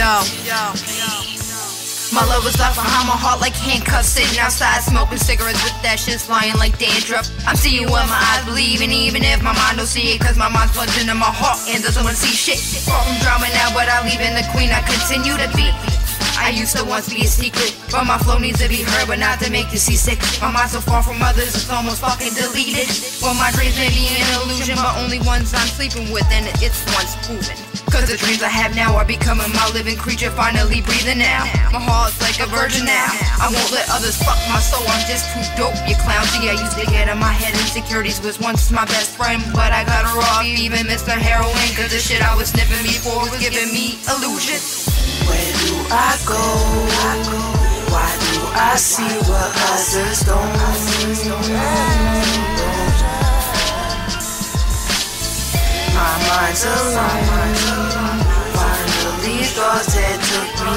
My love was locked behind my heart like handcuffs, sitting outside smoking cigarettes with that shit flying like dandruff. I'm seeing what my eyes believe, and even if my mind don't see it, cause my mind's plugged into my heart and doesn't want to see shit. Far from drama now, but I leave in the queen I continue to be. I used to once be a secret, but my flow needs to be heard, but not to make you seasick. My mind's so far from others, it's almost fucking deleted. Well, my dreams may be an illusion, but only ones I'm sleeping with, and it's once proven. Cause the dreams I have now are becoming my living creature, finally breathing now. My heart's like a virgin now. I won't let others fuck my soul, I'm just too dope, you clown. See, I used to get in my head, insecurities was once my best friend, but I got her off, even Mr. Heroin, cause the shit I was sniffing before was giving me illusion. Where do I go? Why do I see what others don't? My mind's alone. Finally thoughts that took me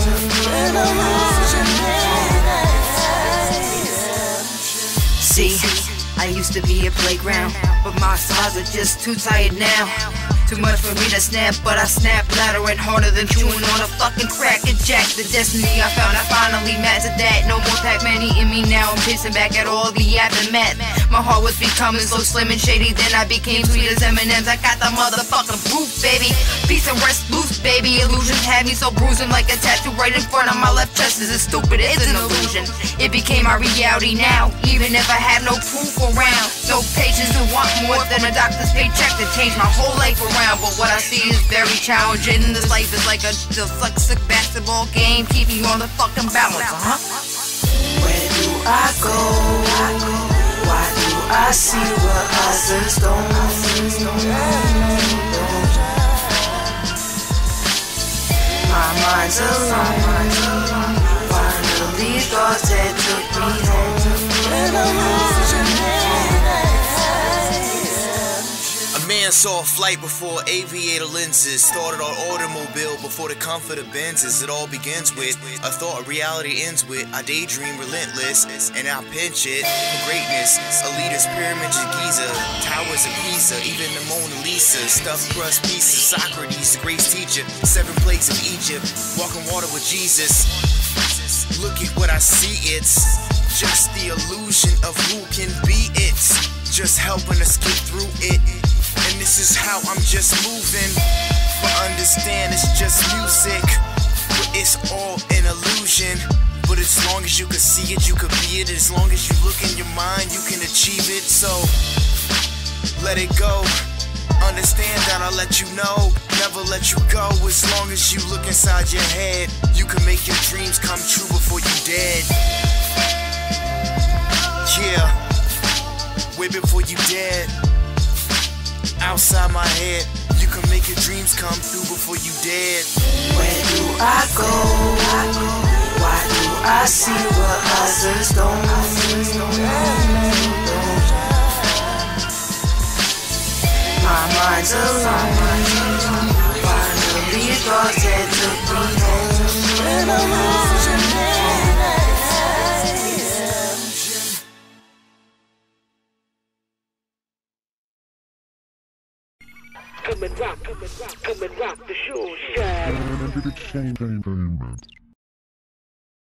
home. See, I used to be a playground, but my sides are just too tired now. Too much for me to snap, but I snap louder and harder than chewing on a fucking crack and jack. The destiny I found, I finally mastered that. No more Pac-Man eating me now, I'm pissing back at all the aftermath. My heart was becoming so slim and shady, then I became sweet as M&M's. I got the motherfucking proof, baby. Peace and rest loose, baby. Illusions had me so bruising like a tattoo right in front of my left chest. Is it stupid? It's an illusion. It became my reality now, even if I had no proof around. No patience to want more than a doctor's paycheck to change my whole life around. But what I see is very challenging. This life is like a dyslexic basketball game, keeping on the fucking balance, Where do I go? Why do I see what others don't? My mind's alone. Finally thoughts that took me home. Man saw a flight before aviator lenses, started on automobile before the comfort of Benzes. It all begins with a thought, reality ends with I daydream relentless, and I pinch it for greatness. A leader's pyramids of Giza, towers of Pisa, even the Mona Lisa, stuffed crust pieces, Socrates, the great teacher, 7 plagues of Egypt, walking water with Jesus. Look at what I see, it's just the illusion of who can be it, just helping us get through it. And this is how I'm just moving. But understand it's just music, but it's all an illusion. But as long as you can see it, you can be it. As long as you look in your mind, you can achieve it. So let it go. Understand that I'll let you know, never let you go. As long as you look inside your head, you can make your dreams come true before you dead. Yeah, way before you dead. Outside my head, you can make your dreams come through before you dead. Where do I go? Why do I see what others don't? My mind's alone. Finally thoughts that took me home. Come and rock the show, shine.